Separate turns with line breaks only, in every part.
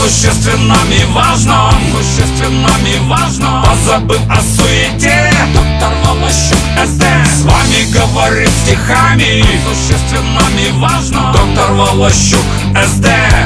существенном и важном, позабыв о суете. Доктор Волощук СД с вами говорит стихами. Существенном и важном. Доктор Волощук СД.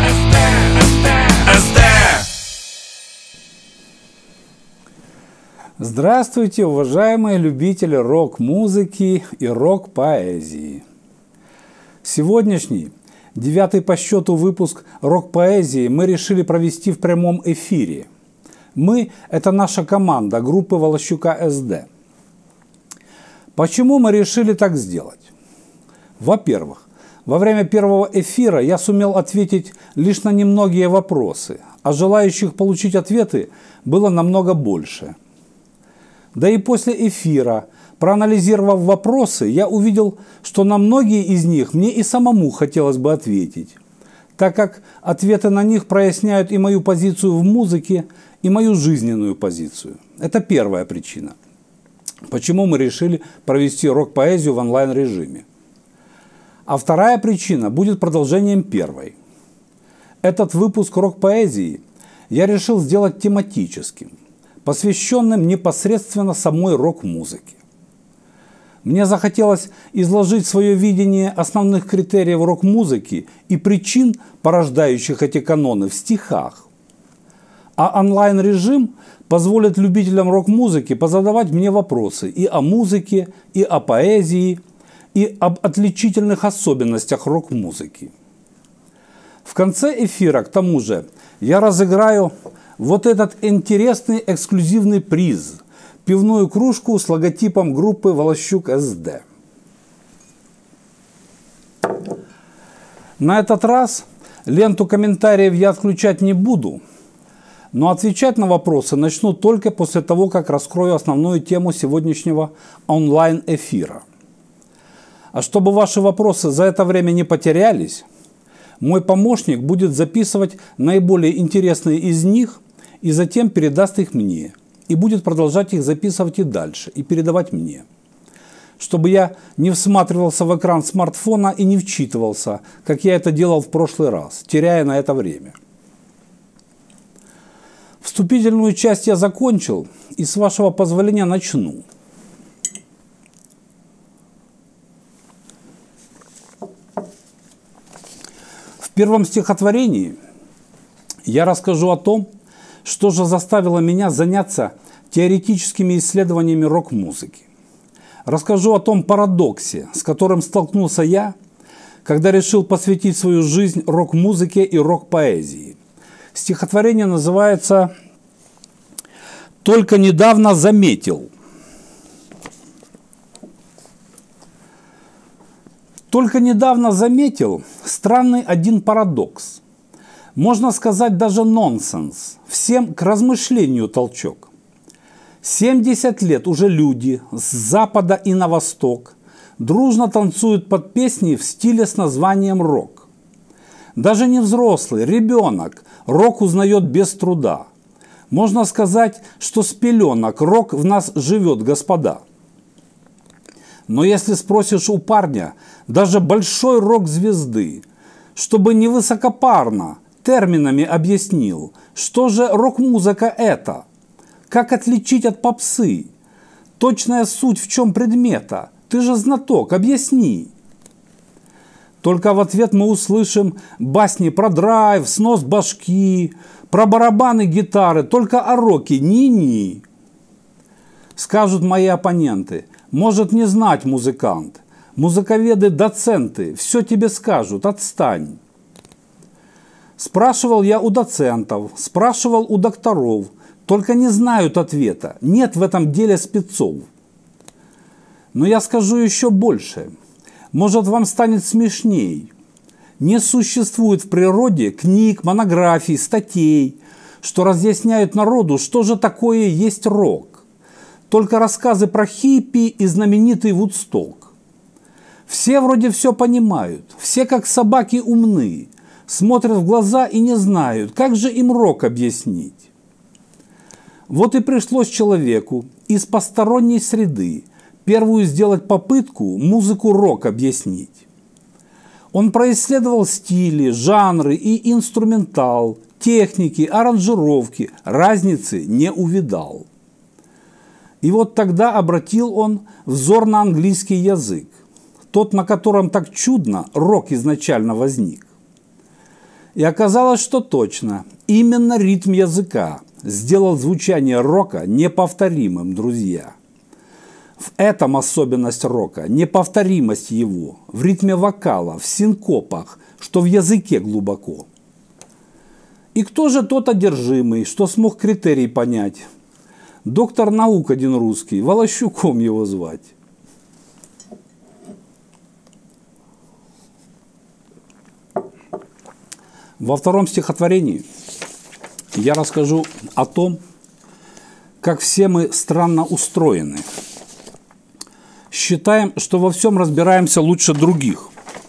Здравствуйте, уважаемые любители рок-музыки и рок-поэзии. Сегодняшний, 9-й по счету выпуск рок-поэзии мы решили провести в прямом эфире. Мы – это наша команда группы Волощука СД. Почему мы решили так сделать? Во-первых, во время первого эфира я сумел ответить лишь на немногие вопросы, а желающих получить ответы было намного больше. Да и после эфира, проанализировав вопросы, я увидел, что на многие из них мне и самому хотелось бы ответить, так как ответы на них проясняют и мою позицию в музыке, и мою жизненную позицию. Это первая причина, почему мы решили провести рок-поэзию в онлайн-режиме. А вторая причина будет продолжением первой. Этот выпуск рок-поэзии я решил сделать тематическим, посвященным непосредственно самой рок-музыке. Мне захотелось изложить свое видение основных критериев рок-музыки и причин, порождающих эти каноны, в стихах. А онлайн-режим позволит любителям рок-музыки позадавать мне вопросы и о музыке, и о поэзии, и об отличительных особенностях рок-музыки. В конце эфира, к тому же, я разыграю вот этот интересный эксклюзивный приз – пивную кружку с логотипом группы Волощук СД. На этот раз ленту комментариев я отключать не буду, но отвечать на вопросы начну только после того, как раскрою основную тему сегодняшнего онлайн-эфира. А чтобы ваши вопросы за это время не потерялись, мой помощник будет записывать наиболее интересные из них и затем передаст их мне. И будет продолжать их записывать и дальше, и передавать мне. Чтобы я не всматривался в экран смартфона и не вчитывался, как я это делал в прошлый раз, теряя на это время. Вступительную часть я закончил, и с вашего позволения начну. В первом стихотворении я расскажу о том, что же заставило меня заняться теоретическими исследованиями рок-музыки. Расскажу о том парадоксе, с которым столкнулся я, когда решил посвятить свою жизнь рок-музыке и рок-поэзии. Стихотворение называется «Только недавно заметил». Только недавно заметил странный один парадокс. Можно сказать, даже нонсенс. Всем к размышлению толчок. 70 лет уже люди с запада и на восток дружно танцуют под песни в стиле с названием рок. Даже не взрослый, ребенок рок узнает без труда. Можно сказать, что с пеленок рок в нас живет, господа. Но если спросишь у парня, даже большой рок-звезды, чтобы не высокопарно, терминами объяснил, что же рок-музыка это, как отличить от попсы, точная суть в чем предмета, ты же знаток, объясни. Только в ответ мы услышим басни про драйв, снос башки, про барабаны, гитары, только о роке ни-ни. Скажут мои оппоненты, может не знать музыкант, музыковеды, доценты, все тебе скажут, отстань. Спрашивал я у доцентов, спрашивал у докторов, только не знают ответа, нет в этом деле спецов. Но я скажу еще больше, может вам станет смешней. Не существует в природе книг, монографий, статей, что разъясняют народу, что же такое есть рок. Только рассказы про хиппи и знаменитый Вудсток. Все вроде все понимают, все как собаки умны, смотрят в глаза и не знают, как же им рок объяснить. Вот и пришлось человеку из посторонней среды первую сделать попытку музыку рок объяснить. Он происследовал стили, жанры и инструментал, техники, аранжировки разницы не увидал. И вот тогда обратил он взор на английский язык, тот, на котором так чудно рок изначально возник. И оказалось, что точно, именно ритм языка сделал звучание рока неповторимым, друзья. В этом особенность рока, неповторимость его, в ритме вокала, в синкопах, что в языке глубоко. И кто же тот одержимый, что смог критерий понять? Доктор наук один русский, Волощуком его звать. Во втором стихотворении я расскажу о том, как все мы странно устроены. Считаем, что во всем разбираемся лучше других.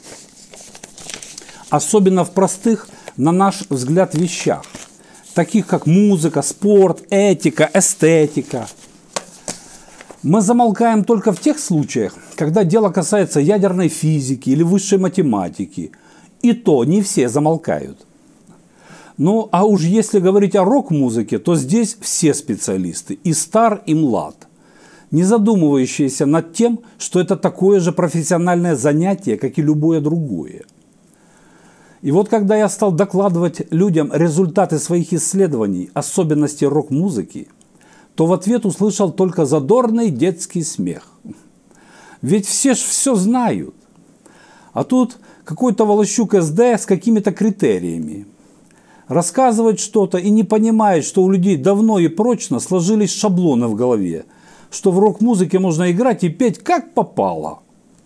Особенно в простых, на наш взгляд, вещах, таких как музыка, спорт, этика, эстетика. Мы замолкаем только в тех случаях, когда дело касается ядерной физики или высшей математики. И то не все замолкают. Ну, а уж если говорить о рок-музыке, то здесь все специалисты, и стар, и млад, не задумывающиеся над тем, что это такое же профессиональное занятие, как и любое другое. И вот когда я стал докладывать людям результаты своих исследований, особенности рок-музыки, то в ответ услышал только задорный детский смех. Ведь все ж все знают. А тут какой-то Волощук СД с какими-то критериями. Рассказывает что-то и не понимает, что у людей давно и прочно сложились шаблоны в голове, что в рок-музыке можно играть и петь как попало.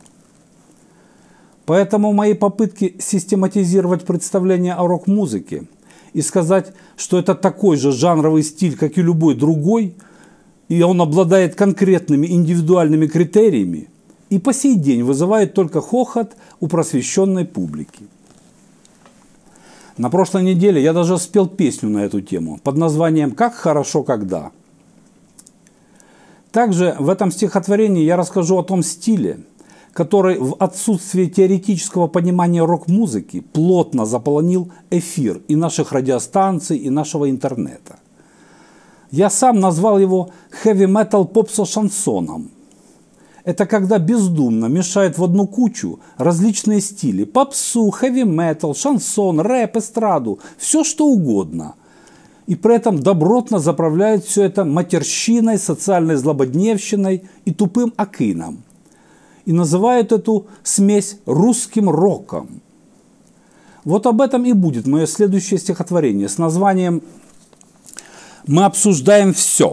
Поэтому мои попытки систематизировать представление о рок-музыке и сказать, что это такой же жанровый стиль, как и любой другой, и он обладает конкретными индивидуальными критериями, и по сей день вызывает только хохот у просвещенной публики. На прошлой неделе я даже спел песню на эту тему под названием «Как хорошо, когда». Также в этом стихотворении я расскажу о том стиле, который в отсутствии теоретического понимания рок-музыки плотно заполонил эфир и наших радиостанций, и нашего интернета. Я сам назвал его хэви-метал попсо-шансоном. Это когда бездумно мешают в одну кучу различные стили: попсу, хэви-метал, шансон, рэп, эстраду, все что угодно. И при этом добротно заправляют все это матерщиной, социальной злободневщиной и тупым акином. И называют эту смесь русским роком. Вот об этом и будет мое следующее стихотворение с названием «Мы обсуждаем все».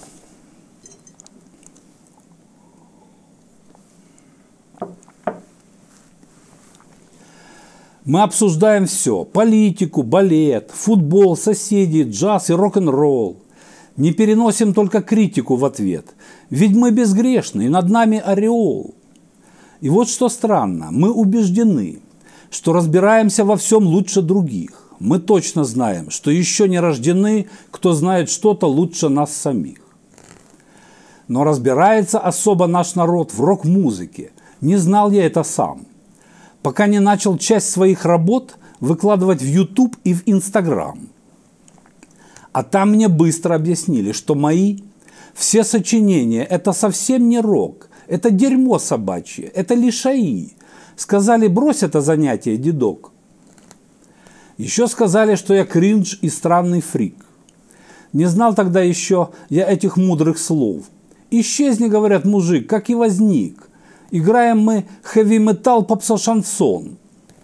Мы обсуждаем все: политику, балет, футбол, соседей, джаз и рок-н-ролл. Не переносим только критику в ответ, ведь мы безгрешны, и над нами ореол. И вот что странно, мы убеждены, что разбираемся во всем лучше других. Мы точно знаем, что еще не рождены, кто знает что-то лучше нас самих. Но разбирается особо наш народ в рок-музыке. Не знал я это сам, пока не начал часть своих работ выкладывать в YouTube и в Instagram. А там мне быстро объяснили, что мои все сочинения – это совсем не рок, это дерьмо собачье, это лишаи. Сказали: брось это занятие, дедок. Еще сказали, что я кринж и странный фрик. Не знал тогда еще я этих мудрых слов. Исчезни, говорят, мужик, как и возник. Играем мы хэви-метал, попсо-шансон.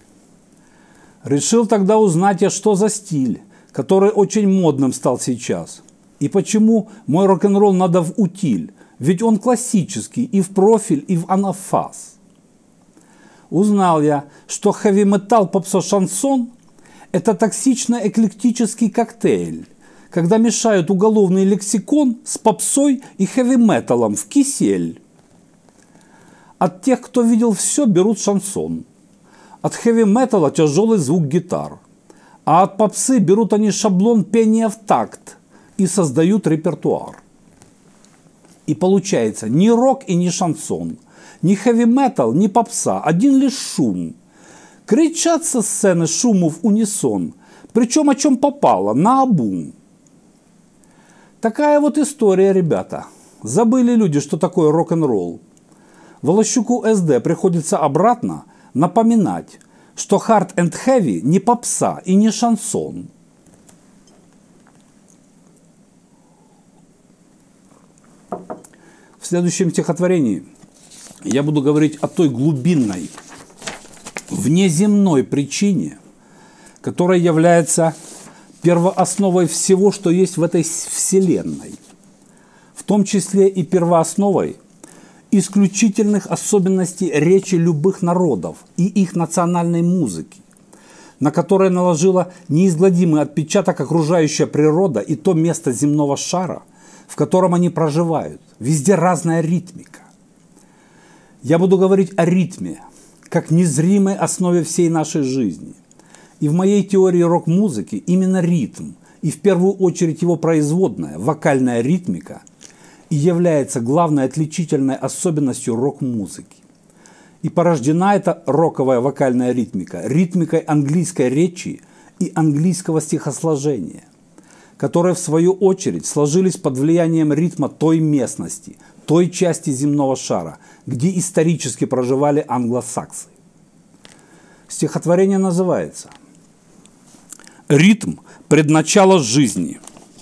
Решил тогда узнать я, что за стиль, который очень модным стал сейчас. И почему мой рок-н-ролл надо в утиль, ведь он классический и в профиль, и в анафаз. Узнал я, что хэви-метал, попсо-шансон – это токсично-эклектический коктейль, когда мешают уголовный лексикон с попсой и хэви-металом в кисель. От тех, кто видел все, берут шансон. От хэви-металла тяжелый звук гитар. А от попсы берут они шаблон пения в такт и создают репертуар. И получается ни рок и ни шансон, ни хэви-метал, ни попса, один лишь шум. Кричат со сцены шуму в унисон, Причем о чем попало, наобум. Такая вот история, ребята. Забыли люди, что такое рок-н-ролл. Волощуку СД приходится обратно напоминать, что hard and heavy не попса и не шансон. В следующем стихотворении я буду говорить о той глубинной, внеземной причине, которая является первоосновой всего, что есть в этой вселенной, в том числе и первоосновой исключительных особенностей речи любых народов и их национальной музыки, на которое наложила неизгладимый отпечаток окружающая природа и то место земного шара, в котором они проживают. Везде разная ритмика. Я буду говорить о ритме, как незримой основе всей нашей жизни. И в моей теории рок-музыки именно ритм, и в первую очередь его производная, вокальная ритмика, и является главной отличительной особенностью рок-музыки. И порождена эта роковая вокальная ритмика ритмикой английской речи и английского стихосложения, которые в свою очередь сложились под влиянием ритма той местности, той части земного шара, где исторически проживали англосаксы. Стихотворение называется «Ритм – предначало жизни».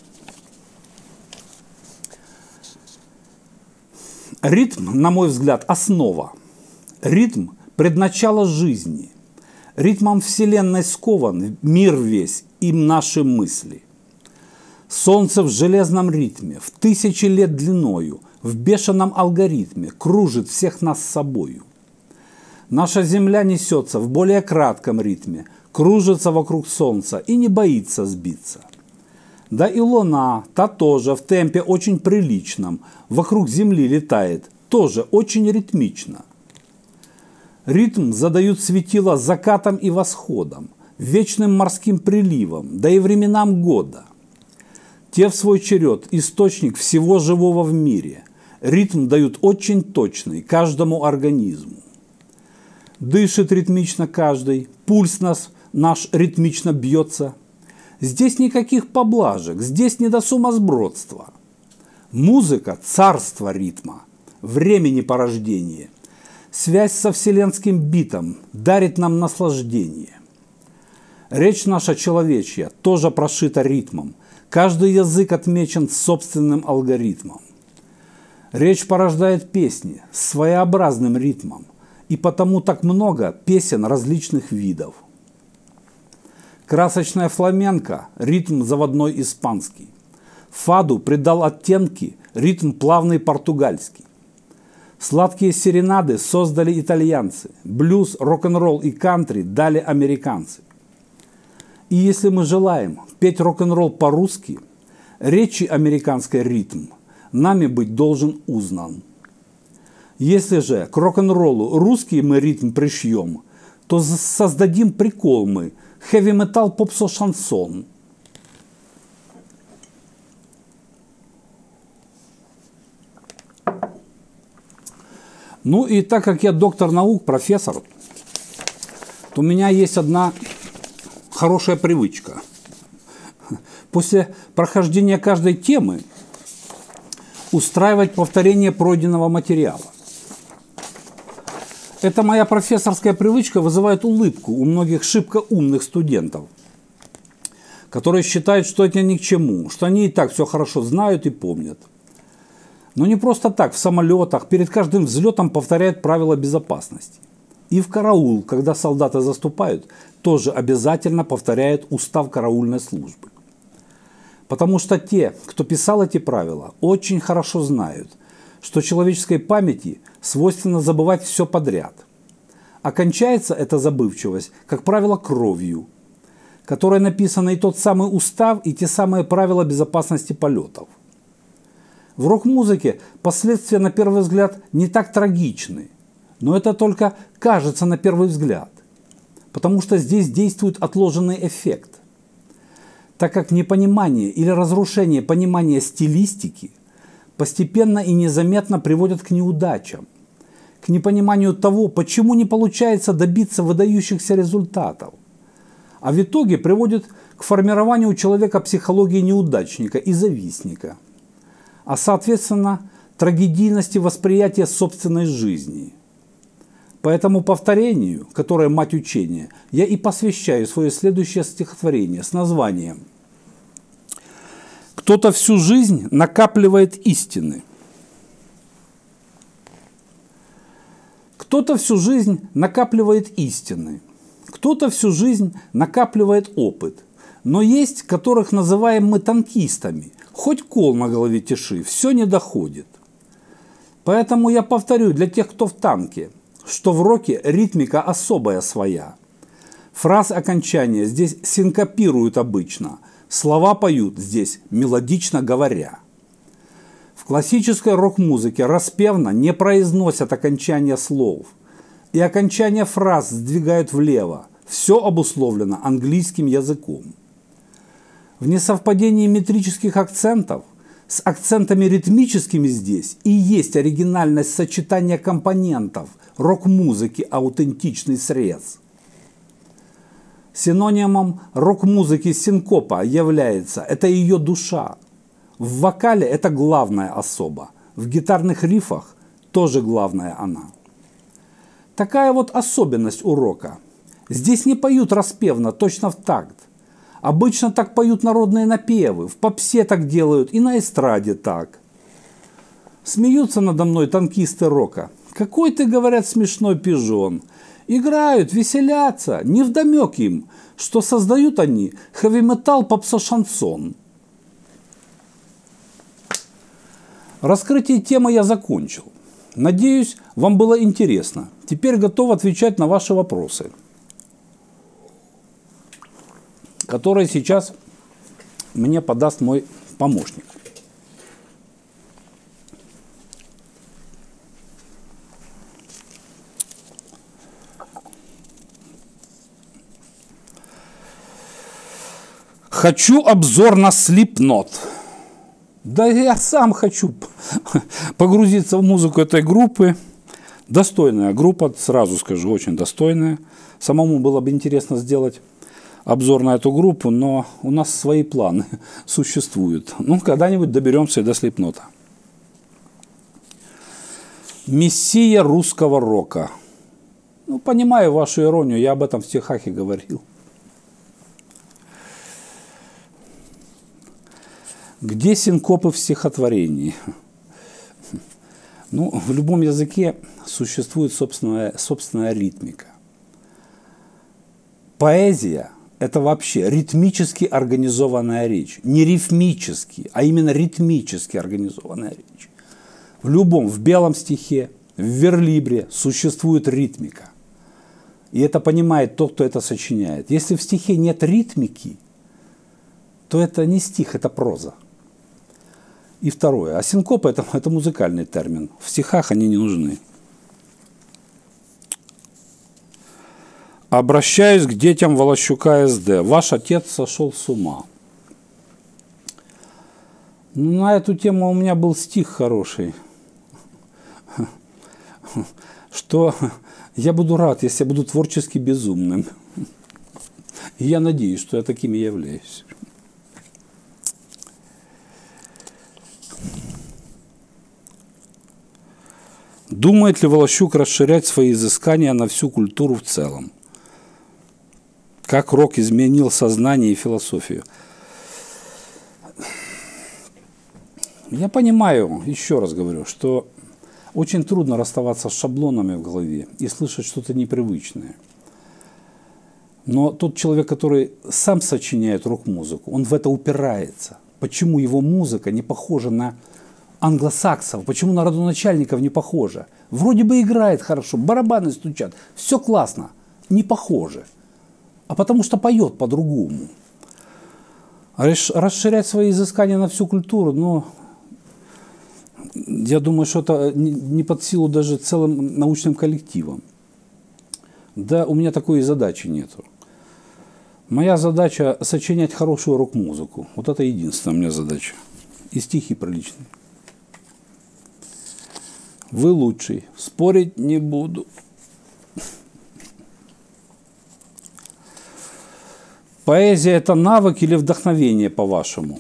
Ритм, на мой взгляд, основа. Ритм – предначало жизни. Ритмом Вселенной скован мир весь и наши мысли. Солнце в железном ритме, в тысячи лет длиною, в бешеном алгоритме кружит всех нас с собою. Наша Земля несется в более кратком ритме, кружится вокруг Солнца и не боится сбиться. Да и Луна, та тоже в темпе очень приличном, вокруг Земли летает, тоже очень ритмично. Ритм задают светила закатом и восходом, вечным морским приливом, да и временам года. Те в свой черед источник всего живого в мире. Ритм дают очень точный каждому организму. Дышит ритмично каждый, пульс наш ритмично бьется. Здесь никаких поблажек, здесь не до сумасбродства. Музыка – царство ритма, времени порождения. Связь со вселенским битом дарит нам наслаждение. Речь наша человечья тоже прошита ритмом. Каждый язык отмечен собственным алгоритмом. Речь порождает песни с своеобразным ритмом, и потому так много песен различных видов. Красочная фламенко – ритм заводной испанский. Фаду придал оттенки ритм плавный португальский. Сладкие серенады создали итальянцы, блюз, рок-н-ролл и кантри дали американцы. И если мы желаем петь рок-н-ролл по-русски, речи американский ритм нами быть должен узнан. Если же к рок-н-роллу русский мы ритм пришьем, то создадим прикол мы – хэви-метал попсо-шансон. Ну и так как я доктор наук, профессор, то у меня есть одна хорошая привычка. После прохождения каждой темы устраивать повторение пройденного материала. Эта моя профессорская привычка вызывает улыбку у многих шибко умных студентов, которые считают, что это ни к чему, что они и так все хорошо знают и помнят. Но не просто так в самолетах перед каждым взлетом повторяют правила безопасности. И в караул, когда солдаты заступают, тоже обязательно повторяют устав караульной службы. Потому что те, кто писал эти правила, очень хорошо знают, что человеческой памяти свойственно забывать все подряд. А кончается эта забывчивость, как правило, кровью, которой написаны и тот самый устав, и те самые правила безопасности полетов. В рок-музыке последствия на первый взгляд не так трагичны, но это только кажется на первый взгляд, потому что здесь действует отложенный эффект. Так как непонимание или разрушение понимания стилистики постепенно и незаметно приводят к неудачам, к непониманию того, почему не получается добиться выдающихся результатов, а в итоге приводит к формированию у человека психологии неудачника и завистника, а соответственно трагедийности восприятия собственной жизни. Поэтому повторению, которое мать учения, я и посвящаю свое следующее стихотворение с названием «Кто-то всю жизнь накапливает истины». Кто-то всю жизнь накапливает истины, кто-то всю жизнь накапливает опыт, но есть, которых называем мы танкистами, хоть кол на голове тиши, все не доходит. Поэтому я повторю для тех, кто в танке, что в роке ритмика особая своя. Фразы окончания здесь синкопируют обычно, слова поют здесь мелодично говоря. В классической рок-музыке распевно не произносят окончания слов, и окончания фраз сдвигают влево. Все обусловлено английским языком. В несовпадении метрических акцентов с акцентами ритмическими здесь и есть оригинальность сочетания компонентов рок-музыки аутентичный срез. Синонимом рок-музыки синкопа является это ее душа. В вокале это главная особа, в гитарных рифах тоже главная она. Такая вот особенность у рока. Здесь не поют распевно, точно в такт. Обычно так поют народные напевы, в попсе так делают и на эстраде так. Смеются надо мной танкисты рока. Какой ты, говорят, смешной пижон. Играют, веселятся, невдомек им, что создают они хэви-метал, попса-шансон. Раскрытие темы я закончил. Надеюсь, вам было интересно. Теперь готов отвечать на ваши вопросы, которые сейчас мне подаст мой помощник. Хочу обзор на Slipknot. Да я сам хочу погрузиться в музыку этой группы. Достойная группа, сразу скажу, очень достойная. Самому было бы интересно сделать обзор на эту группу, но у нас свои планы существуют. Ну, когда-нибудь доберемся и до Slipknot. Мессия русского рока. Ну, понимаю вашу иронию, я об этом в стихах и говорил. Где синкопы в стихотворении? Ну, в любом языке существует собственная ритмика. Поэзия – это вообще ритмически организованная речь. Не рифмически, а именно ритмически организованная речь. В любом, в белом стихе, в верлибре существует ритмика. И это понимает тот, кто это сочиняет. Если в стихе нет ритмики, то это не стих, это проза. И второе. А синкопа это музыкальный термин. В стихах они не нужны. Обращаюсь к детям Волощука СД. Ваш отец сошел с ума. На эту тему у меня был стих хороший. Что я буду рад, если я буду творчески безумным. И я надеюсь, что я таким и являюсь. Думает ли Волощук расширять свои изыскания на всю культуру в целом? Как рок изменил сознание и философию? Я понимаю, еще раз говорю, что очень трудно расставаться с шаблонами в голове и слышать что-то непривычное. Но тот человек, который сам сочиняет рок-музыку, он в это упирается. Почему его музыка не похожа на англосаксов, почему на родоначальников не похожа? Вроде бы играет хорошо, барабаны стучат, все классно, не похоже. А потому что поет по-другому. Расширять свои изыскания на всю культуру, ну, я думаю, что это не под силу даже целым научным коллективам. Да, у меня такой задачи нету. Моя задача сочинять хорошую рок-музыку. Вот это единственная у меня задача. И стихи приличные. Вы лучший. Спорить не буду. Поэзия – это навык или вдохновение, по-вашему?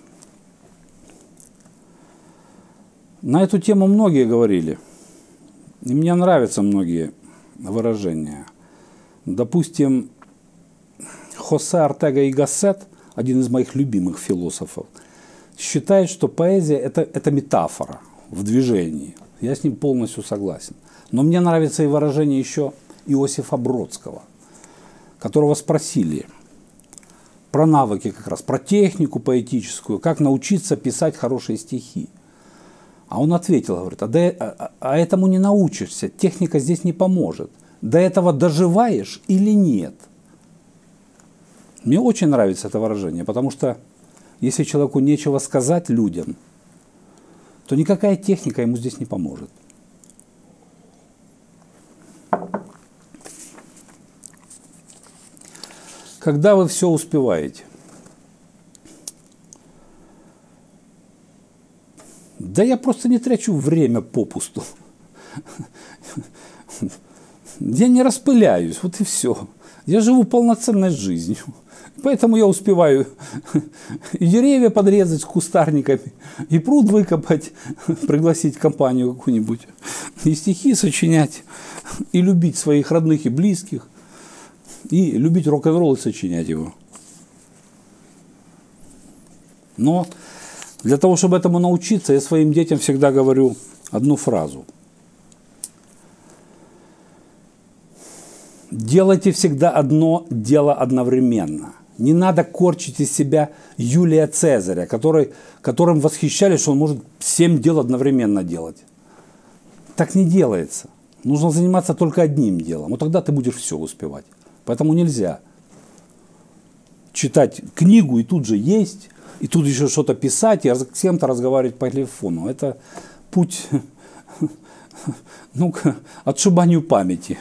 На эту тему многие говорили. И мне нравятся многие выражения. Допустим, Хосе Ортега и Гассет, один из моих любимых философов, считает, что поэзия – это метафора в движении. Я с ним полностью согласен. Но мне нравится и выражение еще Иосифа Бродского, которого спросили про навыки как раз, про технику поэтическую, как научиться писать хорошие стихи. А он ответил, говорит, а этому не научишься, техника здесь не поможет. До этого доживаешь или нет? Мне очень нравится это выражение, потому что если человеку нечего сказать людям, то никакая техника ему здесь не поможет. Когда вы все успеваете? Да я просто не трачу время попусту. Я не распыляюсь, вот и все. Я живу полноценной жизнью. Поэтому я успеваю и деревья подрезать с кустарниками, и пруд выкопать, пригласить компанию какую-нибудь, и стихи сочинять, и любить своих родных и близких, и любить рок-н-ролл и сочинять его. Но для того, чтобы этому научиться, я своим детям всегда говорю одну фразу. Делайте всегда одно дело одновременно. Не надо корчить из себя Юлия Цезаря, которым восхищались, что он может 7 дел одновременно делать. Так не делается. Нужно заниматься только одним делом. Вот тогда ты будешь все успевать. Поэтому нельзя читать книгу и тут же есть, и тут еще что-то писать, и с кем-то разговаривать по телефону. Это путь к отшибанию памяти.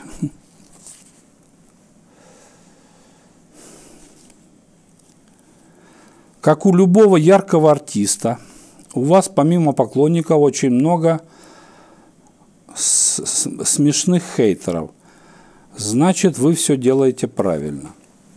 Как у любого яркого артиста, у вас помимо поклонников очень много смешных хейтеров. Значит, вы все делаете правильно.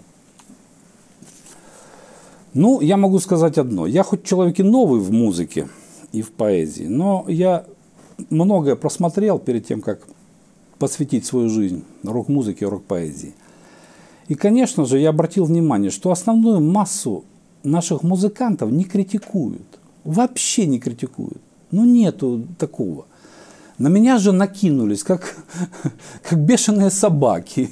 Ну, я могу сказать одно. Я хоть человек и новый в музыке и в поэзии, но я многое просмотрел перед тем, как посвятить свою жизнь рок-музыке и рок-поэзии. И, конечно же, я обратил внимание, что основную массу наших музыкантов не критикуют. Вообще не критикуют. Ну, нету такого. На меня же накинулись, как бешеные собаки.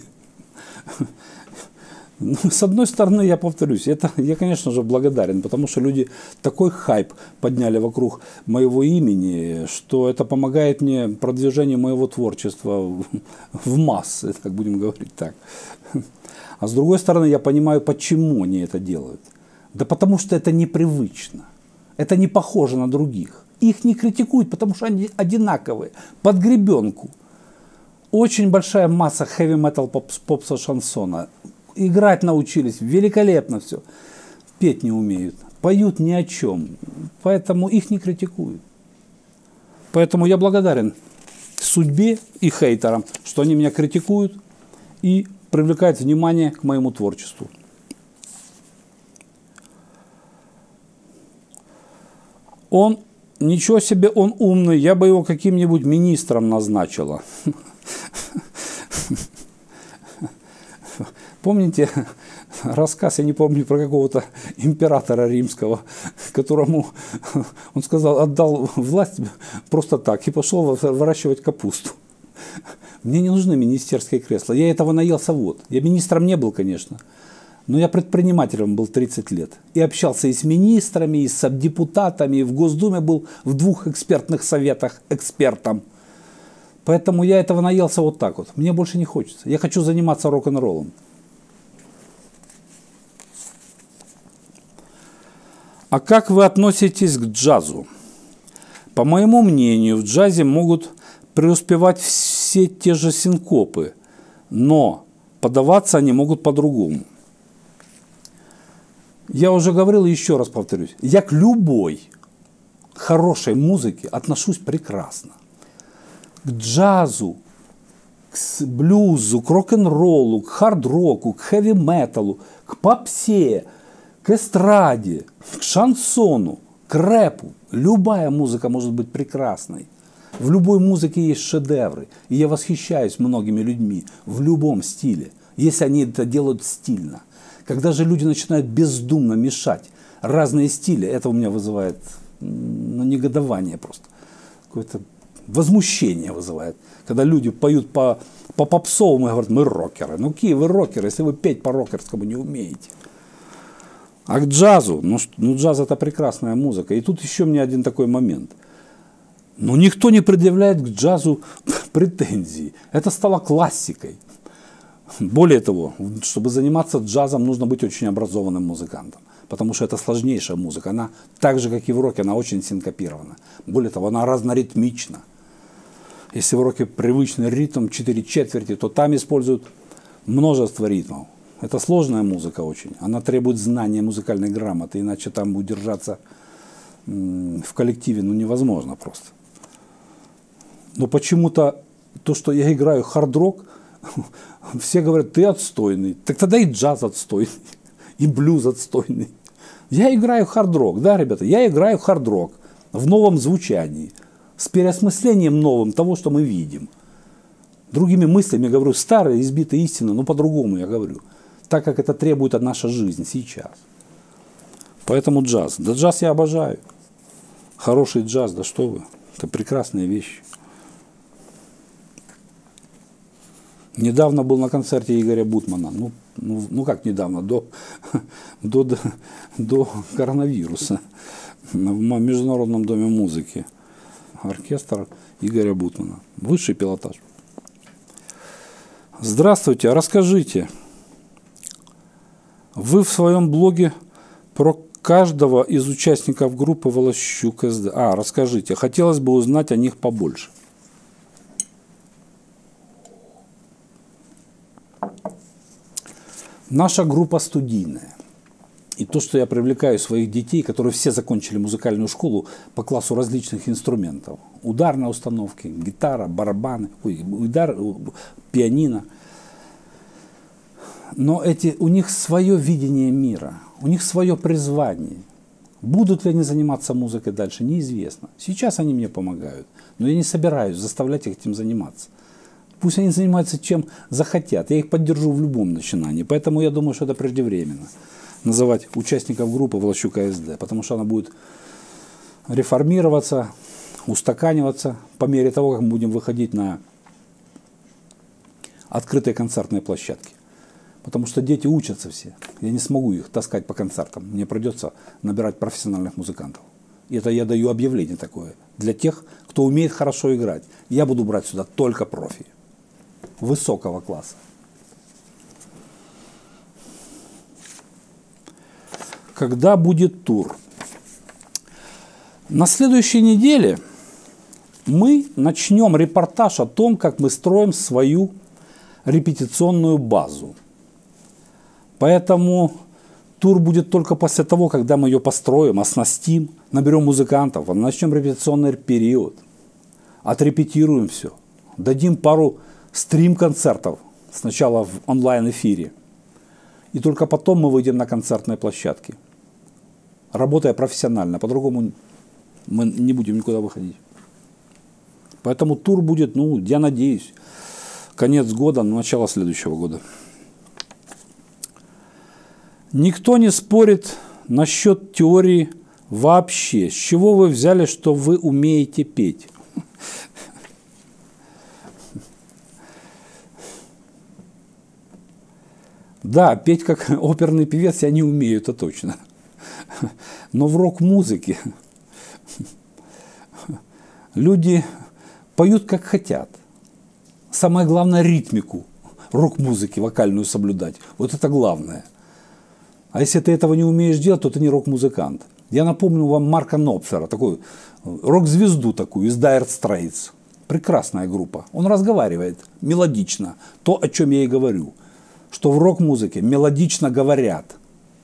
С одной стороны, я повторюсь, я, конечно же, благодарен, потому что люди такой хайп подняли вокруг моего имени, что это помогает мне продвижению моего творчества в массы, так будем говорить так. А с другой стороны, я понимаю, почему они это делают. Да потому что это непривычно, это не похоже на других. Их не критикуют, потому что они одинаковые, под гребенку. Очень большая масса хэви-метал, попса, шансона. Играть научились, великолепно все. Петь не умеют, поют ни о чем. Поэтому их не критикуют. Поэтому я благодарен судьбе и хейтерам, что они меня критикуют и привлекают внимание к моему творчеству. Он, ничего себе, он умный, я бы его каким-нибудь министром назначила. Помните рассказ, я не помню, про какого-то императора римского, которому он сказал, отдал власть просто так и пошел выращивать капусту. Мне не нужны министерские кресла, я этого наелся вот. Я министром не был, конечно, но я предпринимателем был 30 лет. И общался и с министрами, и с депутатами, и в Госдуме был в 2 экспертных советах экспертом. Поэтому я этого наелся вот так вот. Мне больше не хочется. Я хочу заниматься рок-н-роллом. А как вы относитесь к джазу? По моему мнению, в джазе могут преуспевать все те же синкопы, но подаваться они могут по-другому. Я уже говорил, еще раз повторюсь, я к любой хорошей музыке отношусь прекрасно. К джазу, к блюзу, к рок-н-роллу, к хард-року, к хэви-металу, к попсе, к эстраде, к шансону, к рэпу. Любая музыка может быть прекрасной. В любой музыке есть шедевры. И я восхищаюсь многими людьми в любом стиле, если они это делают стильно. Когда же люди начинают бездумно мешать разные стили, это у меня вызывает негодование просто. Какое-то возмущение вызывает. Когда люди поют по попсовому и говорят, мы рокеры. Ну какие вы рокеры, если вы петь по-рокерскому не умеете? А к джазу, джаз это прекрасная музыка. И тут еще мне один такой момент. Никто не предъявляет к джазу претензий. Это стало классикой. Более того, чтобы заниматься джазом, нужно быть очень образованным музыкантом. Потому что это сложнейшая музыка. Она так же, как и в роке, она очень синкопирована. Более того, она разноритмична. Если в роке привычный ритм 4/4, то там используют множество ритмов. Это сложная музыка очень. Она требует знания музыкальной грамоты, иначе там удержаться в коллективе невозможно просто. Но почему-то то, что я играю хард-рок, все говорят, ты отстойный. Так тогда и джаз отстойный, и блюз отстойный. Я играю хард-рок, да, ребята, я играю хард-рок в новом звучании, с переосмыслением новым того, что мы видим. Другими мыслями говорю, старая избитая истина, но по-другому я говорю. Так как это требует от наша жизнь сейчас. Поэтому джаз. Да джаз я обожаю. Хороший джаз, да что вы. Это прекрасная вещь. Недавно был на концерте Игоря Бутмана. Ну как недавно? До коронавируса. В Международном доме музыки. Оркестр Игоря Бутмана. Высший пилотаж. Здравствуйте, расскажите. Вы в своем блоге про каждого из участников группы Волощук СД. Расскажите. Хотелось бы узнать о них побольше. Наша группа студийная. И то, что я привлекаю своих детей, которые все закончили музыкальную школу по классу различных инструментов. Ударные установки, гитара, барабаны, пианино. Но у них свое видение мира, у них свое призвание. Будут ли они заниматься музыкой дальше, неизвестно. Сейчас они мне помогают, но я не собираюсь заставлять их этим заниматься. Пусть они занимаются чем захотят, я их поддержу в любом начинании. Поэтому я думаю, что это преждевременно называть участников группы Волощук СД, потому что она будет реформироваться, устаканиваться по мере того, как мы будем выходить на открытые концертные площадки. Потому что дети учатся все. Я не смогу их таскать по концертам. Мне придется набирать профессиональных музыкантов. И это я даю объявление такое. Для тех, кто умеет хорошо играть. Я буду брать сюда только профи. Высокого класса. Когда будет тур? На следующей неделе мы начнем репортаж о том, как мы строим свою репетиционную базу. Поэтому тур будет только после того, когда мы ее построим, оснастим, наберем музыкантов, начнем репетиционный период, отрепетируем все, дадим пару стрим-концертов, сначала в онлайн-эфире, и только потом мы выйдем на концертные площадки, работая профессионально, по-другому мы не будем никуда выходить. Поэтому тур будет, я надеюсь, конец года, начало следующего года. Никто не спорит насчет теории вообще. С чего вы взяли, что вы умеете петь? Да, петь как оперный певец я не умею, это точно. Но в рок-музыке люди поют как хотят. Самое главное — ритмику рок-музыки, вокальную соблюдать. Вот это главное. А если ты этого не умеешь делать, то ты не рок-музыкант. Я напомню вам Марка Нопфлера, такую рок-звезду такую из Dire Straits. Прекрасная группа. Он разговаривает мелодично. То, о чем я и говорю. Что в рок-музыке мелодично говорят.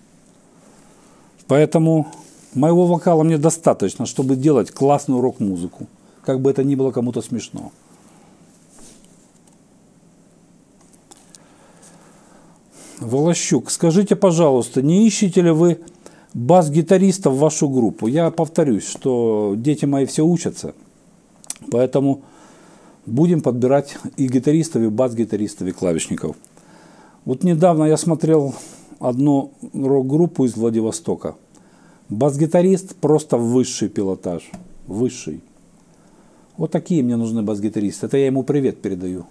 Поэтому моего вокала мне достаточно, чтобы делать классную рок-музыку. Как бы это ни было кому-то смешно. Волощук, скажите, пожалуйста, не ищете ли вы бас-гитариста в вашу группу? Я повторюсь, что дети мои все учатся, поэтому будем подбирать и гитаристов, и бас-гитаристов, и клавишников. Вот недавно я смотрел одну рок-группу из Владивостока. Бас-гитарист просто высший пилотаж. Высший. Вот такие мне нужны бас-гитаристы. Это я ему привет передаю.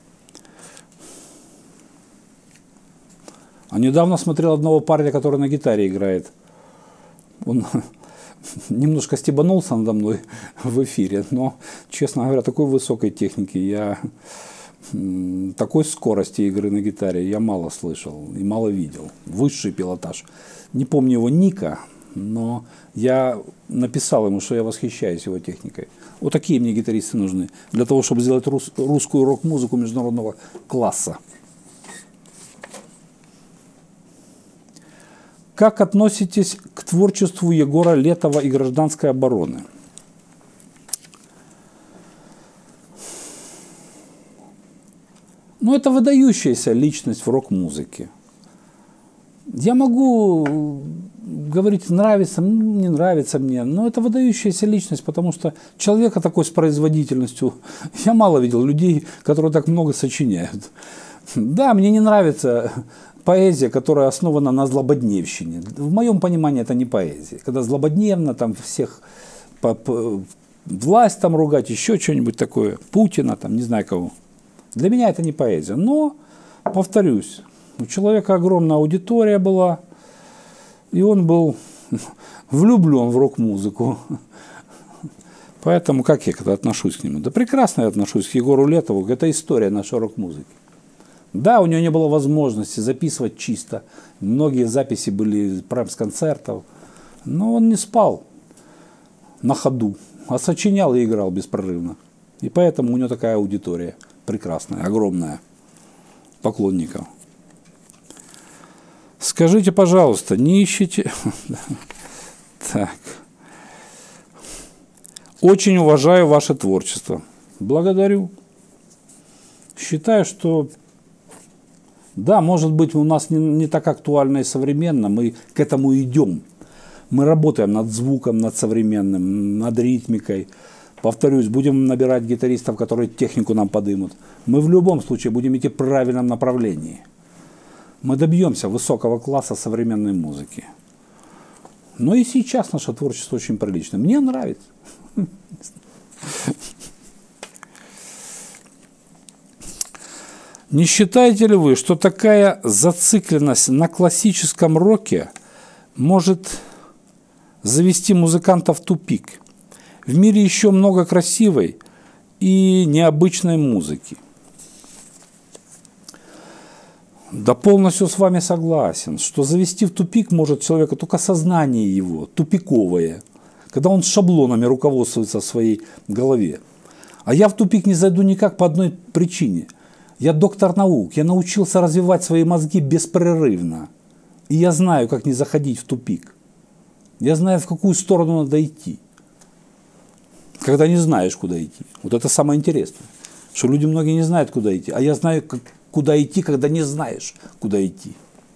А недавно смотрел одного парня, который на гитаре играет. Он немножко стебанулся надо мной в эфире, но, честно говоря, такой высокой техники, такой скорости игры на гитаре я мало слышал и мало видел. Высший пилотаж. Не помню его ника, но я написал ему, что я восхищаюсь его техникой. Вот такие мне гитаристы нужны, для того, чтобы сделать русскую рок-музыку международного класса. Как относитесь к творчеству Егора Летова и гражданской обороны? Ну, это выдающаяся личность в рок-музыке. Я могу говорить, нравится, не нравится мне, но это выдающаяся личность, потому что человека такой с производительностью, я мало видел людей, которые так много сочиняют. Да, мне не нравится поэзия, которая основана на злободневщине. В моем понимании это не поэзия. Когда злободневно, там всех власть там ругать, еще что-нибудь такое, Путина, там, не знаю кого. Для меня это не поэзия. Но, повторюсь, у человека огромная аудитория была, и он был влюблен в рок-музыку. Поэтому как я когда отношусь к нему? Да прекрасно я отношусь к Егору Летову. Это история нашей рок-музыки. Да, у него не было возможности записывать чисто. Многие записи были прям с концертов. Но он не спал на ходу, а сочинял и играл беспрерывно. И поэтому у него такая аудитория прекрасная, огромная, поклонников. Скажите, пожалуйста, не ищите... Так. Очень уважаю ваше творчество. Благодарю. Считаю, что... Да, может быть, у нас не так актуально и современно, мы к этому идем. Мы работаем над звуком, над современным, над ритмикой. Повторюсь, будем набирать гитаристов, которые технику нам подымут. Мы в любом случае будем идти в правильном направлении. Мы добьемся высокого класса современной музыки. Но и сейчас наше творчество очень прилично. Мне нравится. Не считаете ли вы, что такая зацикленность на классическом роке может завести музыканта в тупик? В мире еще много красивой и необычной музыки. Да, полностью с вами согласен, что завести в тупик может человека только сознание его, тупиковое, когда он шаблонами руководствуется в своей голове. А я в тупик не зайду никак по одной причине. Я доктор наук, я научился развивать свои мозги беспрерывно. И я знаю, как не заходить в тупик. Я знаю, в какую сторону надо идти. Когда не знаешь, куда идти. Вот это самое интересное. Что люди многие не знают, куда идти. А я знаю, куда идти, когда не знаешь, куда идти.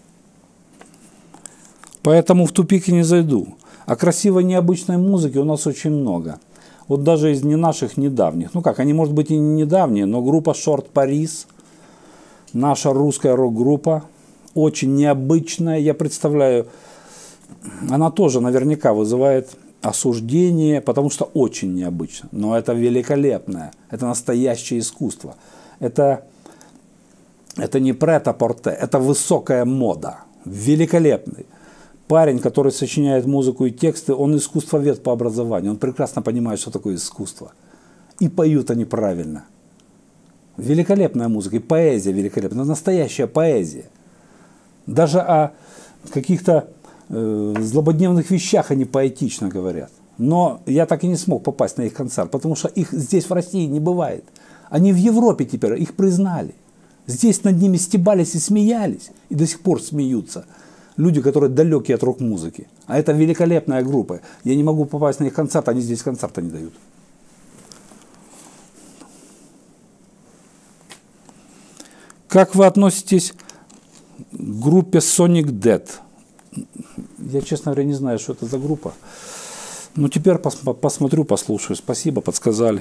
Поэтому в тупик и не зайду. А красивой необычной музыки у нас очень много. Вот даже из не наших недавних. Ну как, они, может быть, и не недавние, но группа Short Paris, наша русская рок-группа, очень необычная. Я представляю, она тоже наверняка вызывает осуждение, потому что очень необычно. Но это великолепное, это настоящее искусство. Это не прет-а-порте, это высокая мода. Великолепный. Парень, который сочиняет музыку и тексты, он искусствовед по образованию. Он прекрасно понимает, что такое искусство. И поют они правильно. Великолепная музыка, и поэзия великолепная. Настоящая поэзия. Даже о каких-то злободневных вещах они поэтично говорят. Но я так и не смог попасть на их концерт, потому что их здесь в России не бывает. Они в Европе теперь, их признали. Здесь над ними стебались и смеялись, и до сих пор смеются. Люди, которые далекие от рок-музыки. А это великолепная группа. Я не могу попасть на их концерт, они здесь концерта не дают. Как вы относитесь группе Sonic Dead. Я, честно говоря, не знаю, что это за группа. Но теперь посмотрю, послушаю. Спасибо, подсказали.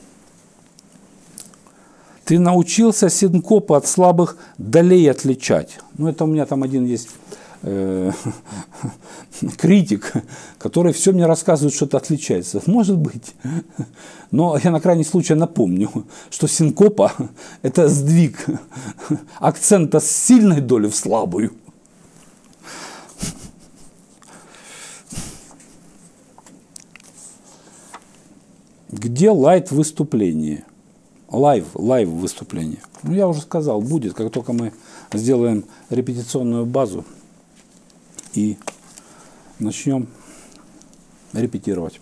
Ты научился синкопы от слабых долей отличать. Ну, это у меня там один есть критик, который все мне рассказывает, что это отличается. Может быть. Но я на крайний случай напомню, что синкопа – это сдвиг акцента с сильной доли в слабую. Где лайв выступление? Лайв выступление. Ну, я уже сказал, будет, как только мы сделаем репетиционную базу и начнем репетировать.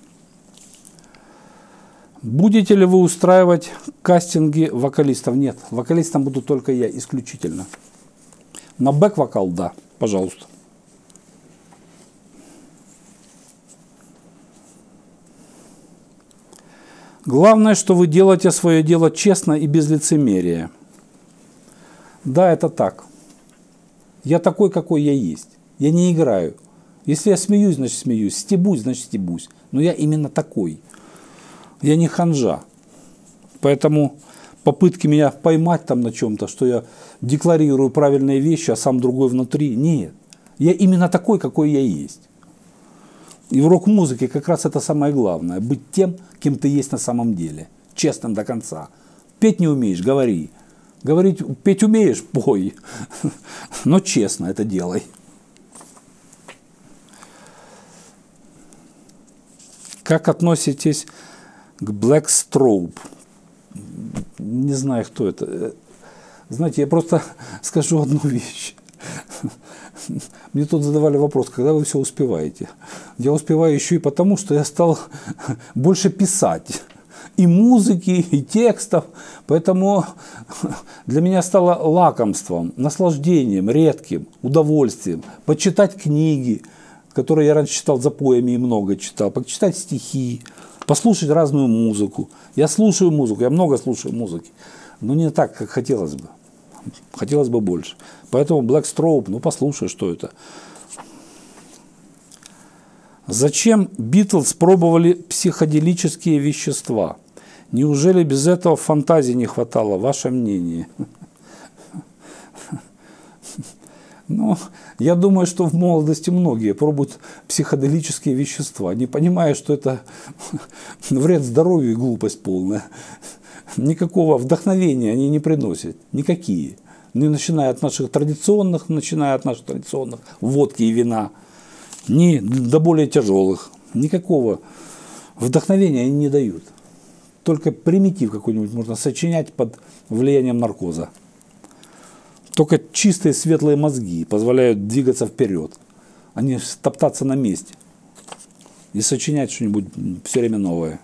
Будете ли вы устраивать кастинги вокалистов? Нет, вокалистом буду только я, исключительно. На бэк-вокал, да, пожалуйста. Главное, что вы делаете свое дело честно и без лицемерия. Да, это так. Я такой, какой я есть. Я не играю. Если я смеюсь, значит смеюсь. Стебусь, значит стебусь. Но я именно такой. Я не ханжа. Поэтому попытки меня поймать там на чем-то, что я декларирую правильные вещи, а сам другой внутри. Нет. Я именно такой, какой я есть. И в рок-музыке как раз это самое главное. Быть тем, кем ты есть на самом деле. Честным до конца. Петь не умеешь, говори. Петь умеешь, пой. Но честно это делай. Как относитесь к Blackstrobe? Не знаю, кто это. Знаете, я просто скажу одну вещь. Мне тут задавали вопрос, когда вы все успеваете. Я успеваю еще и потому, что я стал больше писать. И музыки, и текстов. Поэтому для меня стало лакомством, наслаждением, редким, удовольствием почитать книги, которые я раньше читал запоями и много читал, почитать стихи, послушать разную музыку. Я слушаю музыку, я много слушаю музыки, но не так, как хотелось бы. Хотелось бы больше. Поэтому Blackstrobe, ну послушай, что это. Зачем Битлз пробовали психоделические вещества? Неужели без этого фантазии не хватало? Ваше мнение? Ну, я думаю, что в молодости многие пробуют психоделические вещества, не понимая, что это вред здоровью и глупость полная. Никакого вдохновения они не приносят, никакие. Начиная от наших традиционных водки и вина, ни до более тяжелых. Никакого вдохновения они не дают. Только примитив какой-нибудь можно сочинять под влиянием наркоза. Только чистые светлые мозги позволяют двигаться вперед, а не топтаться на месте и сочинять что-нибудь все время новое.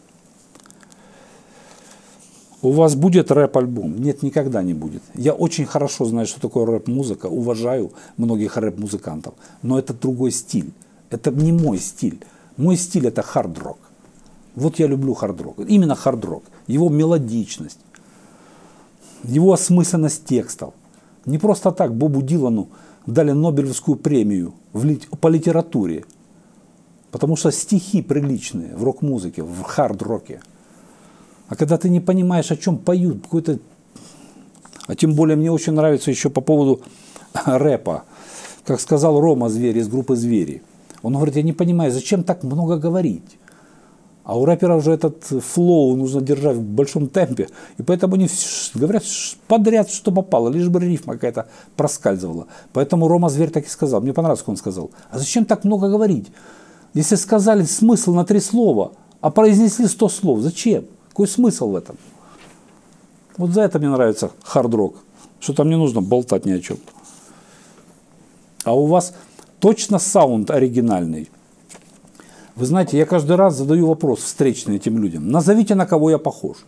У вас будет рэп-альбом? Нет, никогда не будет. Я очень хорошо знаю, что такое рэп-музыка, уважаю многих рэп-музыкантов, но это другой стиль. Это не мой стиль. Мой стиль – это хард-рок. Вот я люблю хард-рок. Именно хард-рок. Его мелодичность, его осмысленность текстов. Не просто так Бобу Дилану дали Нобелевскую премию по литературе. Потому что стихи приличные в рок-музыке, в хард-роке. А когда ты не понимаешь, о чем поют, какой-то... А тем более мне очень нравится еще по поводу рэпа. Как сказал Рома Зверь из группы «Звери». Он говорит, я не понимаю, зачем так много говорить? А у рэпера уже этот флоу нужно держать в большом темпе. И поэтому они говорят подряд, что попало, лишь бы рифма какая-то проскальзывала. Поэтому Рома Зверь так и сказал. Мне понравилось, как он сказал. А зачем так много говорить? Если сказали смысл на 3 слова, а произнесли 100 слов, зачем? Какой смысл в этом? Вот за это мне нравится хард-рок. Что там не нужно болтать ни о чем. А у вас точно саунд оригинальный. Вы знаете, я каждый раз задаю вопрос встречный этим людям. Назовите, на кого я похож.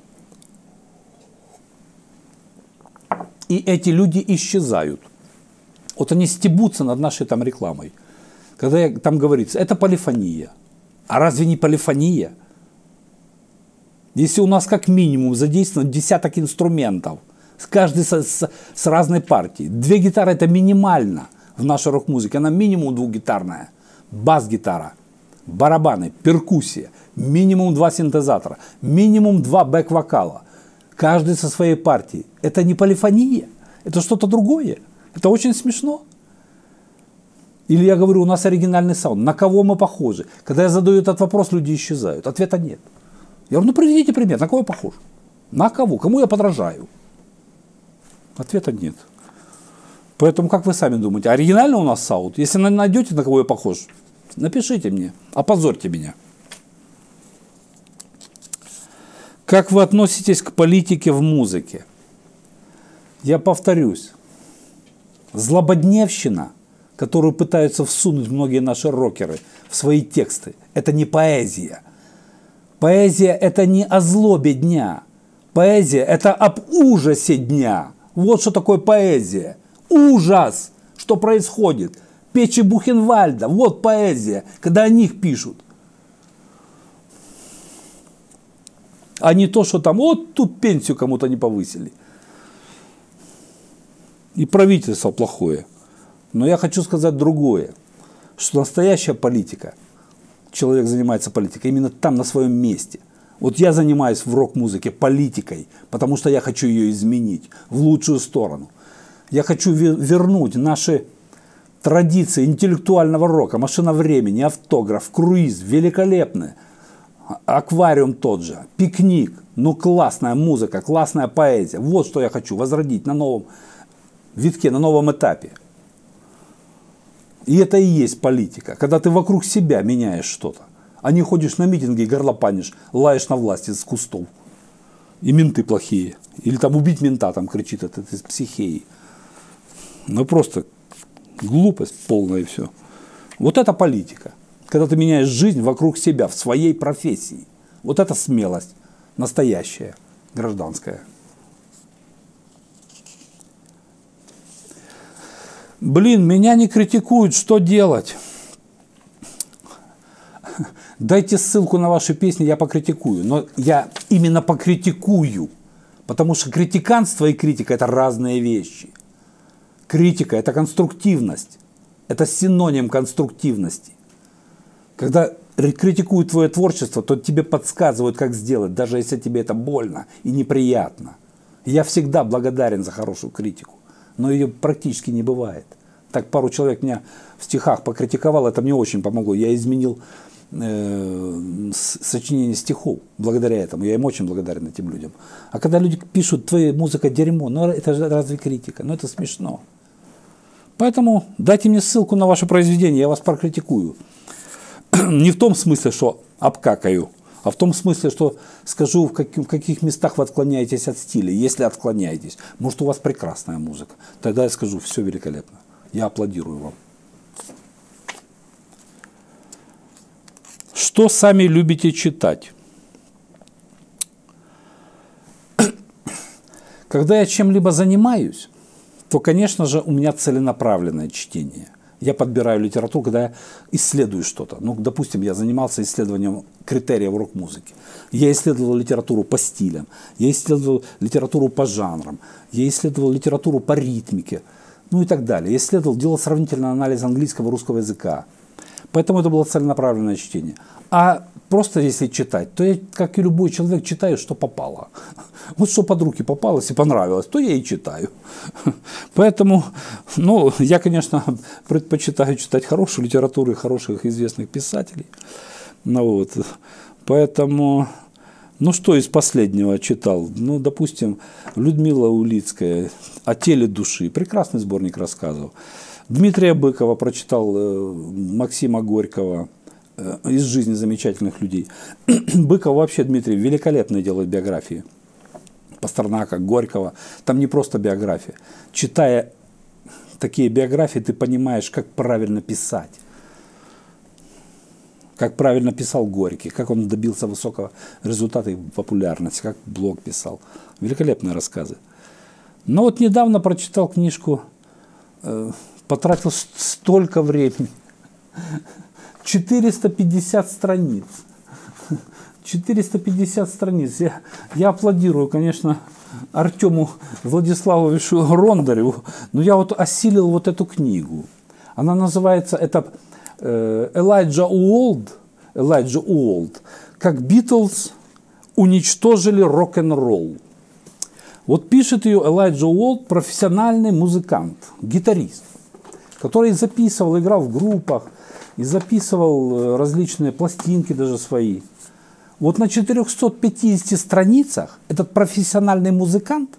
И эти люди исчезают. Вот они стебутся над нашей там рекламой. Когда там говорится, это полифония. А разве не полифония? Если у нас как минимум задействовано десяток инструментов, Каждый с разной партией. 2 гитары это минимально в нашей рок-музыке. Она минимум двухгитарная. Бас-гитара, барабаны, перкуссия. Минимум 2 синтезатора. Минимум 2 бэк-вокала. Каждый со своей партией. Это не полифония. Это что-то другое. Это очень смешно. Или я говорю, у нас оригинальный саунд. На кого мы похожи? Когда я задаю этот вопрос, люди исчезают. Ответа нет. Я говорю, ну приведите пример. На кого я похож? На кого? Кому я подражаю? Ответа нет. Поэтому, как вы сами думаете, оригинальный у нас саунд? Если найдете, на кого я похож, напишите мне, опозорьте меня. Как вы относитесь к политике в музыке? Я повторюсь. Злободневщина, которую пытаются всунуть многие наши рокеры в свои тексты, это не поэзия. Поэзия – это не о злобе дня. Поэзия – это об ужасе дня. Вот что такое поэзия. Ужас, что происходит. Печи Бухенвальда, вот поэзия, когда о них пишут. А не то, что там, вот тут пенсию кому-то не повысили. И правительство плохое. Но я хочу сказать другое, что настоящая политика, человек занимается политикой именно там, на своем месте. Вот я занимаюсь в рок-музыке политикой, потому что я хочу ее изменить в лучшую сторону. Я хочу вернуть наши традиции интеллектуального рока, машина времени, автограф, круиз, великолепное, аквариум тот же, пикник, ну классная музыка, классная поэзия. Вот что я хочу возродить на новом витке, на новом этапе. И это и есть политика, когда ты вокруг себя меняешь что-то, а не ходишь на митинги и горлопанишь, лаешь на власть из кустов. И менты плохие. Или там убить мента, там кричит этот из психеи. Ну просто глупость полная и все. Вот это политика. Когда ты меняешь жизнь вокруг себя, в своей профессии. Вот это смелость. Настоящая, гражданская. Блин, меня не критикуют, что делать? Дайте ссылку на ваши песни, я покритикую. Но я именно покритикую. Потому что критиканство и критика – это разные вещи. Критика – это конструктивность. Это синоним конструктивности. Когда критикуют твое творчество, то тебе подсказывают, как сделать, даже если тебе это больно и неприятно. Я всегда благодарен за хорошую критику, но ее практически не бывает. Так пару человек меня в стихах покритиковал, это мне очень помогло. Я изменил сочинение стихов благодаря этому. Я им очень благодарен этим людям. А когда люди пишут, твоя музыка дерьмо, ну это же разве критика? Ну это смешно. Поэтому дайте мне ссылку на ваше произведение, я вас прокритикую. Не в том смысле, что обкакаю, а в том смысле, что скажу, в каких местах вы отклоняетесь от стиля. Если отклоняетесь, может, у вас прекрасная музыка. Тогда я скажу, все великолепно. Я аплодирую вам. Что сами любите читать? Когда я чем-либо занимаюсь, то, конечно же, у меня целенаправленное чтение. Я подбираю литературу, когда я исследую что-то. Ну, допустим, я занимался исследованием критериев рок-музыки. Я исследовал литературу по стилям, я исследовал литературу по жанрам, я исследовал литературу по ритмике, ну и так далее. Я исследовал, делал сравнительный анализ английского и русского языка. Поэтому это было целенаправленное чтение. А просто если читать, то я, как и любой человек, читаю, что попало. Вот что под руки попалось и понравилось, то я и читаю. Поэтому, ну, я, конечно, предпочитаю читать хорошую литературу и хороших известных писателей. Ну, вот. Поэтому, ну, что из последнего читал? Ну, допустим, Людмила Улицкая «О теле души». Прекрасный сборник рассказов. Дмитрия Быкова прочитал, Максима Горького «Из жизни замечательных людей». Быков вообще, Дмитрий, великолепно делает биографии. Пастернака, Горького. Там не просто биография. Читая такие биографии, ты понимаешь, как правильно писать. Как правильно писал Горький, как он добился высокого результата и популярности, как Блок писал. Великолепные рассказы. Но вот недавно прочитал книжку, потратил столько времени. 450 страниц. 450 страниц. Я аплодирую, конечно, Артему Владиславовичу Рондареву, но я вот осилил вот эту книгу. Она называется, это Элайджа Уолд, как Битлз уничтожили рок-н-ролл. Вот пишет ее Элайджа Уолд, профессиональный музыкант, гитарист, который записывал, играл в группах и записывал различные пластинки даже свои. Вот на 450 страницах этот профессиональный музыкант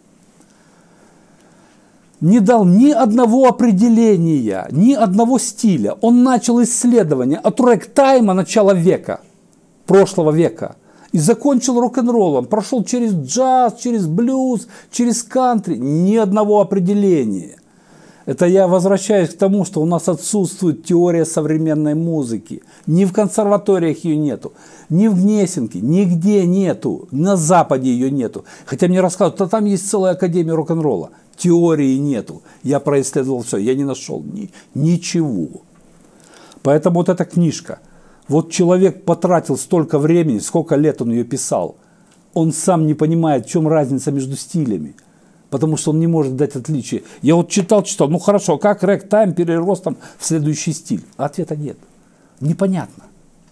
не дал ни одного определения, ни одного стиля. Он начал исследование от рэг-тайма начала века, прошлого века, и закончил рок-н-роллом. Прошел через джаз, через блюз, через кантри. Ни одного определения. Это я возвращаюсь к тому, что у нас отсутствует теория современной музыки. Ни в консерваториях ее нету, ни в Гнесинке, нигде нету. На Западе ее нету. Хотя мне рассказывают, что там есть целая академия рок-н-ролла. Теории нету. Я происследовал все, я не нашел ничего. Поэтому вот эта книжка. Вот человек потратил столько времени, сколько лет он ее писал. Он сам не понимает, в чем разница между стилями. Потому что он не может дать отличие. Я вот читал, ну хорошо, как рэг-тайм перерос там в следующий стиль? Ответа нет. Непонятно.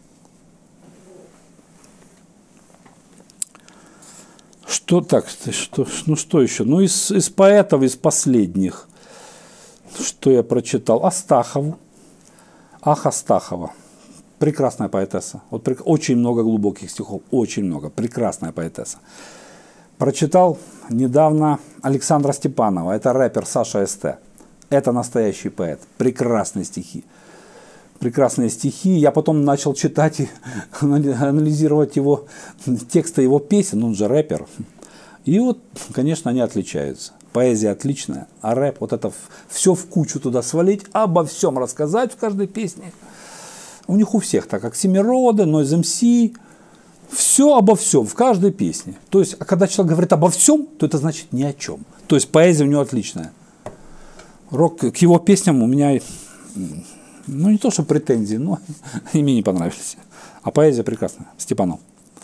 Что так, что еще? Ну, из поэтов, из последних, что я прочитал? Астахову. Астахова. Прекрасная поэтесса. Вот очень много глубоких стихов, очень много. Прекрасная поэтесса. Прочитал недавно Александра Степанова. Это рэпер Саша СТ. Это настоящий поэт. Прекрасные стихи. Прекрасные стихи. Я потом начал читать и анализировать его тексты его песен. Он же рэпер. И вот, конечно, они отличаются. Поэзия отличная, а рэп, вот это все в кучу туда свалить, обо всем рассказать в каждой песне. У них у всех так, как Семироды, Noise MC, все обо всем, в каждой песне. То есть, а когда человек говорит обо всем, то это значит ни о чем. То есть поэзия у него отличная. Рок, к его песням у меня, ну не то что претензии, но и мне не понравились. А поэзия прекрасная. Степанов.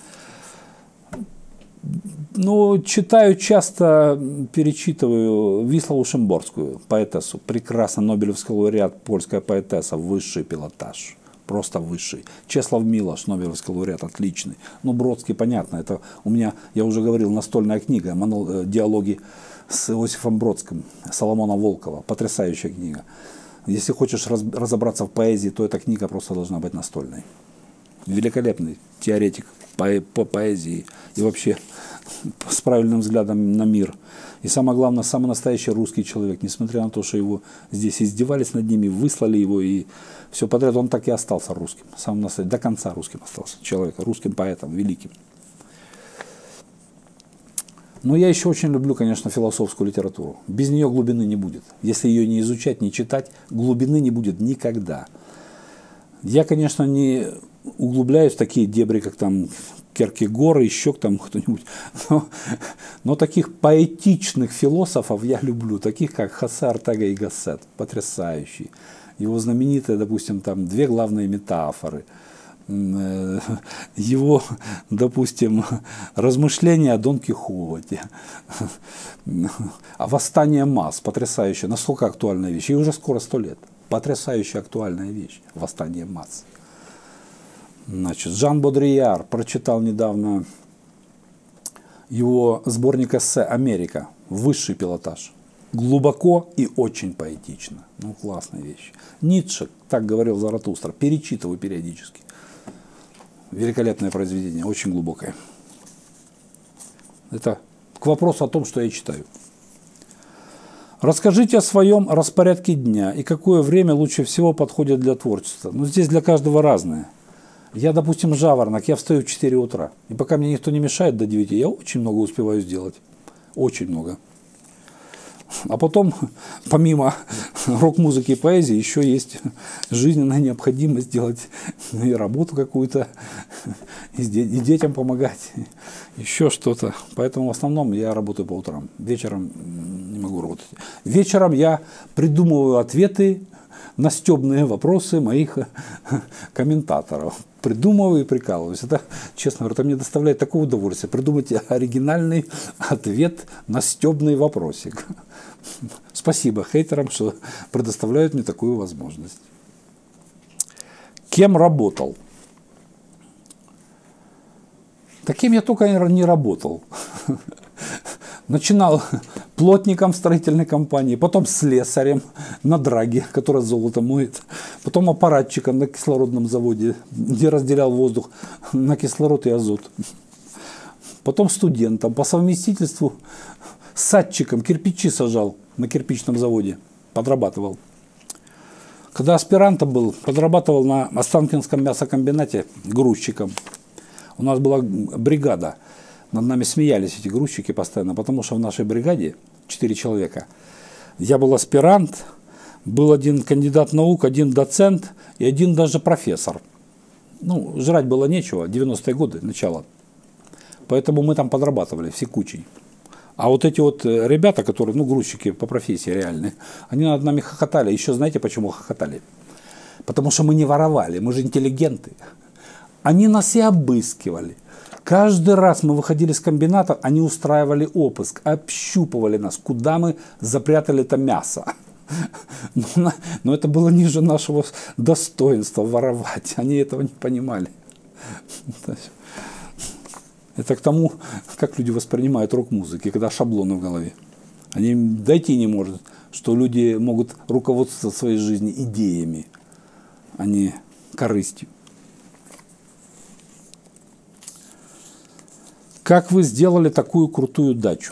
Ну, читаю часто, перечитываю Виславу Шимборскую, поэтессу. Прекрасно, Нобелевский лауреат, польская поэтесса, высший пилотаж. Просто высший. Чеслав Милош, Нобелевский лауреат, отличный. Ну, Бродский, понятно, это у меня, я уже говорил, настольная книга, диалоги с Иосифом Бродским, Соломона Волкова. Потрясающая книга. Если хочешь разобраться в поэзии, то эта книга просто должна быть настольной. Великолепный теоретик по поэзии и вообще с правильным взглядом на мир. И самое главное, самый настоящий русский человек, несмотря на то, что его здесь издевались над ними, выслали его и все подряд, он так и остался русским. Самым настоящим, до конца русским остался человек, русским поэтом, великим. Но я еще очень люблю, конечно, философскую литературу. Без нее глубины не будет. Если ее не изучать, не читать, глубины не будет никогда. Я, конечно, не углубляюсь в такие дебри, как там Кierkegaard, еще там кто-нибудь. Но таких поэтичных философов я люблю, таких как Хосе Ортега и Гассет, потрясающий. Его знаменитые, допустим, там две главные метафоры. Его, допустим, размышления о Дон Кихоте, о восстании масс, потрясающая, насколько актуальная вещь, и уже скоро 100 лет, потрясающая актуальная вещь, восстание масс. Значит, Жан Бодрияр, прочитал недавно его сборник эссе «Америка», высший пилотаж, глубоко и очень поэтично, ну классная вещь. Ницше, так говорил Заратустра, перечитываю периодически. Великолепное произведение, очень глубокое. Это к вопросу о том, что я читаю. Расскажите о своем распорядке дня и какое время лучше всего подходит для творчества. Ну, здесь для каждого разное. Я, допустим, жаворонок, я встаю в 4 утра. И пока мне никто не мешает до 9, я очень много успеваю сделать. Очень много. А потом, помимо рок-музыки и поэзии, еще есть жизненная необходимость делать и работу какую-то, и детям помогать, еще что-то. Поэтому в основном я работаю по утрам. Вечером не могу работать. Вечером я придумываю ответы на стебные вопросы моих комментаторов. придумываю и прикалываюсь. Это, честно говоря, это мне доставляет такое удовольствие. Придумать оригинальный ответ на стебный вопросик. Спасибо хейтерам, что предоставляют мне такую возможность. Кем работал? Таким я только не работал. Начинал плотником в строительной компании, потом слесарем на драге, который золото моет, потом аппаратчиком на кислородном заводе, где разделял воздух на кислород и азот. Потом студентом, по совместительству садчиком, кирпичи сажал на кирпичном заводе, подрабатывал. Когда аспирантом был, подрабатывал на Останкинском мясокомбинате грузчиком. У нас была бригада. Над нами смеялись эти грузчики постоянно, потому что в нашей бригаде 4 человека. Я был аспирант, был один кандидат наук, один доцент и один даже профессор. Ну, жрать было нечего, 90-е годы, начало. Поэтому мы там подрабатывали все кучей. А вот эти вот ребята, которые, ну, грузчики по профессии реальные, они над нами хохотали. Еще знаете, почему хохотали? Потому что мы не воровали, мы же интеллигенты. Они нас и обыскивали. Каждый раз мы выходили с комбината, они устраивали обыск, общупывали нас, куда мы запрятали это мясо. Но это было ниже нашего достоинства воровать. Они этого не понимали. Это к тому, как люди воспринимают рок-музыки, когда шаблоны в голове. Они дойти не может, что люди могут руководствоваться в своей жизни идеями, а не корыстью. Как вы сделали такую крутую дачу?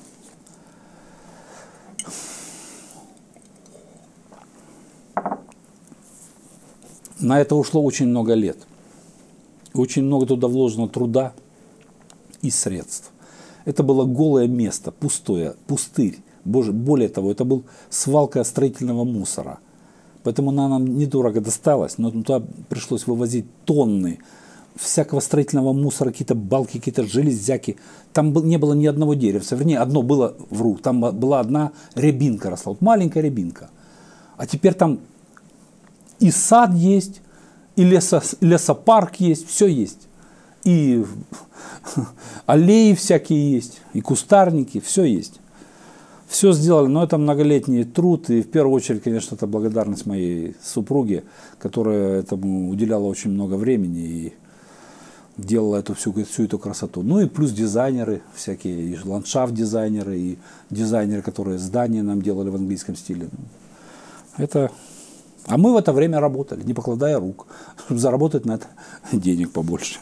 На это ушло очень много лет. Очень много туда вложено труда и средств. Это было голое место, пустое, пустырь. Более того, это был свалка строительного мусора. Поэтому она нам недорого досталась, но туда пришлось вывозить тонны всякого строительного мусора, какие-то балки, какие-то железяки. Там не было ни одного деревца. Вернее, одно было, вру, там была одна рябинка росла. Вот маленькая рябинка. А теперь там и сад есть, и лесопарк есть, все есть. И аллеи всякие есть, и кустарники, все есть. Все сделали, но это многолетний труд, и в первую очередь, конечно, это благодарность моей супруге, которая этому уделяла очень много времени и делала всю эту красоту. Ну и плюс дизайнеры всякие, и ландшафт-дизайнеры, и дизайнеры, которые здания нам делали в английском стиле. Это... А мы в это время работали, не покладая рук, чтобы заработать на это денег побольше.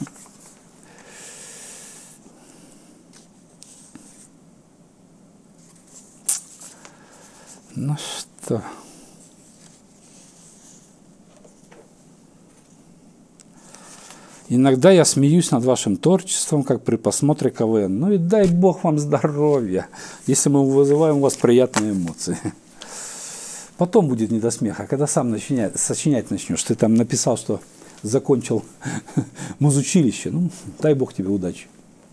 Ну что... Иногда я смеюсь над вашим творчеством, как при просмотре КВН. Ну и дай Бог вам здоровья, если мы вызываем у вас приятные эмоции. Потом будет не до смеха, когда сам сочинять начнешь. Ты там написал, что закончил музучилище. Ну, дай Бог тебе удачи.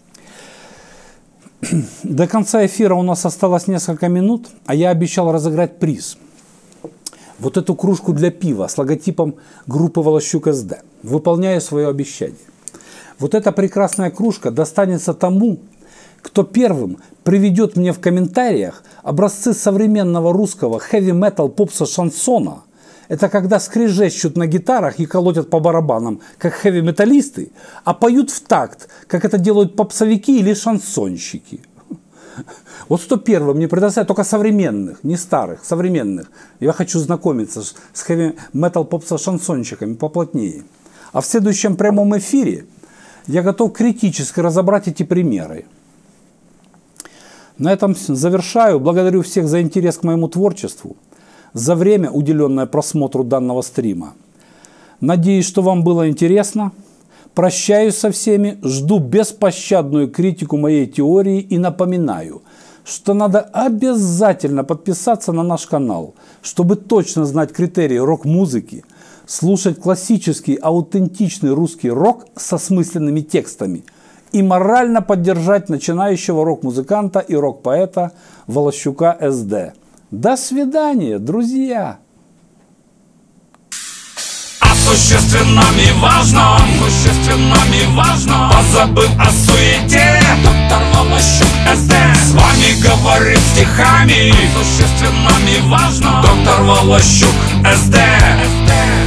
До конца эфира у нас осталось несколько минут, а я обещал разыграть приз. Вот эту кружку для пива с логотипом группы Волощук СД. Выполняю свое обещание. Вот эта прекрасная кружка достанется тому, кто первым приведет мне в комментариях образцы современного русского хэви-метал попса шансона. Это когда скрежещут на гитарах и колотят по барабанам, как хэви-металлисты, а поют в такт, как это делают попсовики или шансонщики. Вот кто первым мне предоставит, только современных, не старых, современных. Я хочу знакомиться с хэви-метал попса-шансонщиками поплотнее. А в следующем прямом эфире я готов критически разобрать эти примеры. На этом завершаю. Благодарю всех за интерес к моему творчеству, за время, уделенное просмотру данного стрима. Надеюсь, что вам было интересно. Прощаюсь со всеми, жду беспощадную критику моей теории и напоминаю, что надо обязательно подписаться на наш канал, чтобы точно знать критерии рок-музыки, слушать классический, аутентичный русский рок со смысленными текстами и морально поддержать начинающего рок-музыканта и рок-поэта Волощука СД. До свидания, друзья!
существенном и важном, существенном и важном, позабыв о суете. Доктор Волощук СД с вами говорит стихами, существенном и важном. Доктор Волощук СД.